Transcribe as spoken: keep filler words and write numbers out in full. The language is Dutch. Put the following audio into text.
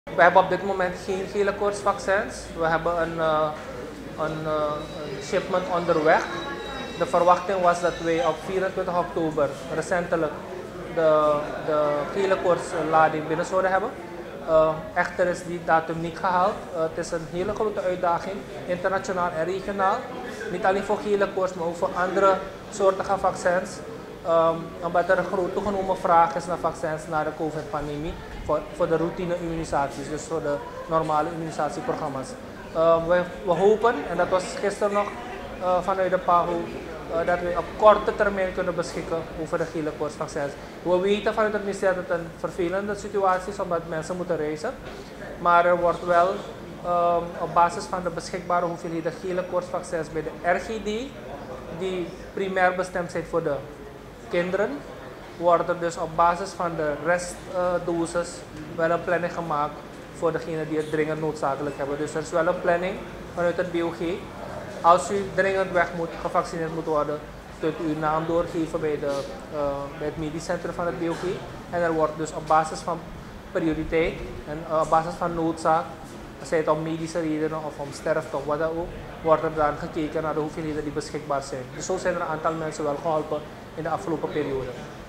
We hebben op dit moment geen gele koortsvaccins. We hebben een, uh, een, uh, een shipment onderweg. De verwachting was dat wij op vierentwintig oktober recentelijk de, de gele koortslading binnen zouden hebben. Uh, echter is die datum niet gehaald. Uh, het is een hele grote uitdaging, internationaal en regionaal. Niet alleen voor gele koorts, maar ook voor andere soorten vaccins. Um, omdat er een groot toegenomen vraag is naar vaccins na de COVID-pandemie. Voor, voor de routine immunisaties, dus voor de normale immunisatieprogramma's. Uh, we, we hopen, en dat was gisteren nog uh, vanuit de P A H O, uh, dat we op korte termijn kunnen beschikken over de gele koortsvaccins. We weten vanuit het ministerie dat het een vervelende situatie is, omdat mensen moeten reizen. Maar er wordt wel um, op basis van de beschikbare hoeveelheden gele koortsvaccins bij de R G D, die primair bestemd zijn voor de kinderen, wordt er dus op basis van de restdosis uh, wel een planning gemaakt voor degenen die het dringend noodzakelijk hebben. Dus er is wel een planning vanuit het B O G. Als u dringend weg moet, gevaccineerd moet worden, kunt u uw naam doorgeven bij, de, uh, bij het medisch centrum van het B O G. En er wordt dus op basis van prioriteit en uh, op basis van noodzaak, zij het om medische redenen of om sterfte of wat dan ook, wordt er dan gekeken naar de hoeveelheden die beschikbaar zijn. Dus zo zijn er een aantal mensen wel geholpen in de afgelopen periode.